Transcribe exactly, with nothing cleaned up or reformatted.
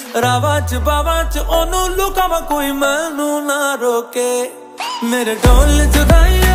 रावां च बावां च ओनू लुकावां कोई मैनू ना रोके। मेरे ढोल जुदाई